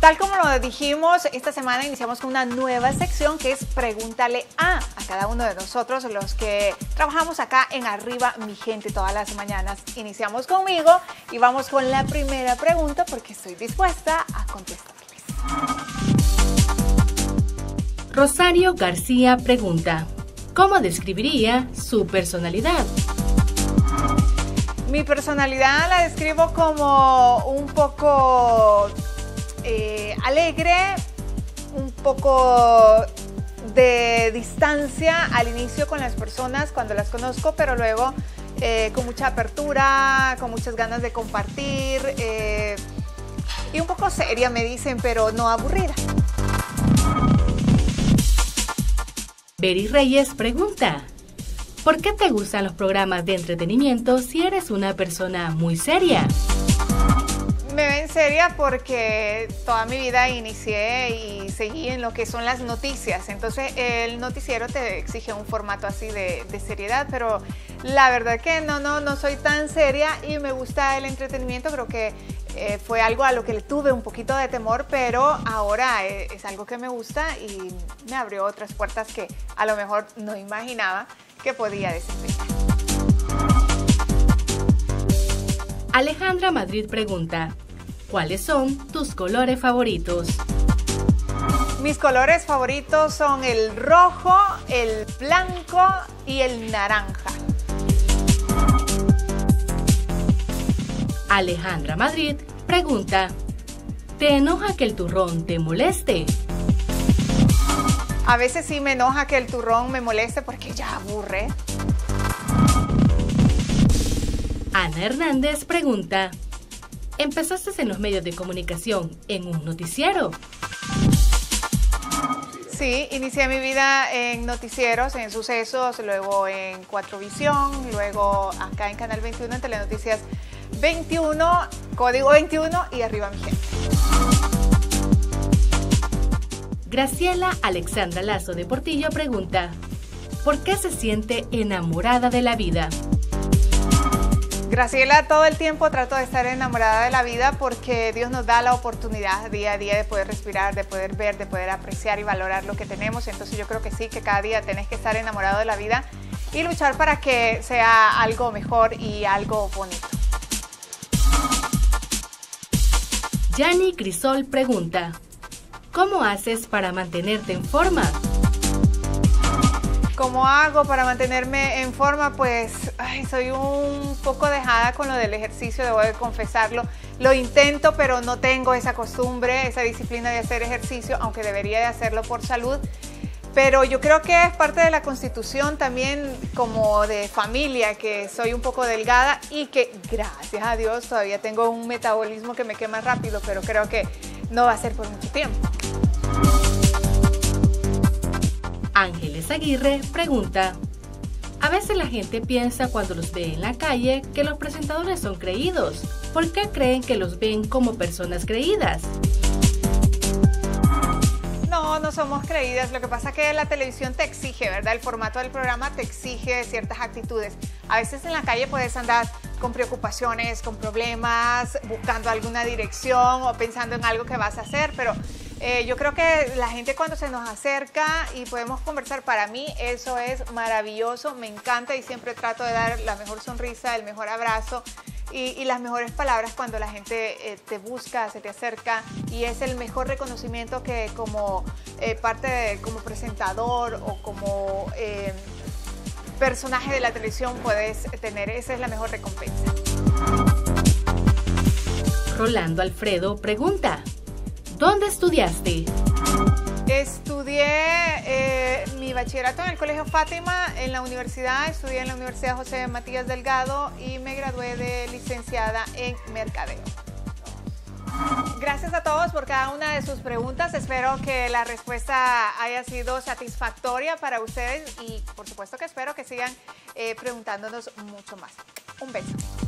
Tal como lo dijimos, esta semana iniciamos con una nueva sección que es Pregúntale a cada uno de nosotros, los que trabajamos acá en Arriba Mi Gente todas las mañanas. Iniciamos conmigo y vamos con la primera pregunta porque estoy dispuesta a contestarles. Rosario García pregunta, ¿cómo describiría su personalidad? Mi personalidad la describo como un poco alegre, un poco de distancia al inicio con las personas cuando las conozco, pero luego con mucha apertura, con muchas ganas de compartir y un poco seria me dicen, pero no aburrida. Beri Reyes pregunta, ¿por qué te gustan los programas de entretenimiento si eres una persona muy seria? Me ven seria porque toda mi vida inicié y seguí en lo que son las noticias. Entonces el noticiero te exige un formato así de seriedad, pero la verdad que no soy tan seria y me gusta el entretenimiento. Creo que fue algo a lo que le tuve un poquito de temor, pero ahora es algo que me gusta y me abrió otras puertas que a lo mejor no imaginaba que podía desempeñar. Alejandra Madrid pregunta, ¿cuáles son tus colores favoritos? Mis colores favoritos son el rojo, el blanco y el naranja. Alejandra Madrid pregunta, ¿te enoja que el turrón te moleste? A veces sí me enoja que el turrón me moleste porque ya aburre. Ana Hernández pregunta, ¿empezaste en los medios de comunicación en un noticiero? Sí, inicié mi vida en noticieros, en Sucesos, luego en Cuatrovisión, luego acá en Canal 21, en Telenoticias 21, Código 21 y Arriba Mi Gente. Graciela Alexandra Lazo de Portillo pregunta, ¿por qué se siente enamorada de la vida? Graciela, todo el tiempo trato de estar enamorada de la vida porque Dios nos da la oportunidad día a día de poder respirar, de poder ver, de poder apreciar y valorar lo que tenemos. Entonces yo creo que sí, que cada día tenés que estar enamorado de la vida y luchar para que sea algo mejor y algo bonito. Yani Crisol pregunta, ¿cómo haces para mantenerte en forma? ¿Cómo hago para mantenerme en forma? Pues soy un poco dejada con lo del ejercicio, debo de confesarlo. Lo intento, pero no tengo esa costumbre, esa disciplina de hacer ejercicio, aunque debería de hacerlo por salud. Pero yo creo que es parte de la constitución también como de familia, que soy un poco delgada y que gracias a Dios todavía tengo un metabolismo que me quema rápido, pero creo que no va a ser por mucho tiempo. Ángeles Aguirre pregunta, a veces la gente piensa cuando los ve en la calle que los presentadores son creídos. ¿Por qué creen que los ven como personas creídas? No somos creídas. Lo que pasa es que la televisión te exige, ¿verdad? El formato del programa te exige ciertas actitudes. A veces en la calle puedes andar con preocupaciones, con problemas, buscando alguna dirección o pensando en algo que vas a hacer, pero yo creo que la gente cuando se nos acerca y podemos conversar, para mí eso es maravilloso, me encanta y siempre trato de dar la mejor sonrisa, el mejor abrazo y las mejores palabras cuando la gente te busca, se te acerca, y es el mejor reconocimiento que como como presentador o como personaje de la televisión puedes tener. Esa es la mejor recompensa. Rolando Alfredo pregunta, ¿dónde estudiaste? Estudié mi bachillerato en el Colegio Fátima, en la universidad, estudié en la Universidad José Matías Delgado y me gradué de licenciada en Mercadeo. Gracias a todos por cada una de sus preguntas. Espero que la respuesta haya sido satisfactoria para ustedes y por supuesto que espero que sigan preguntándonos mucho más. Un beso.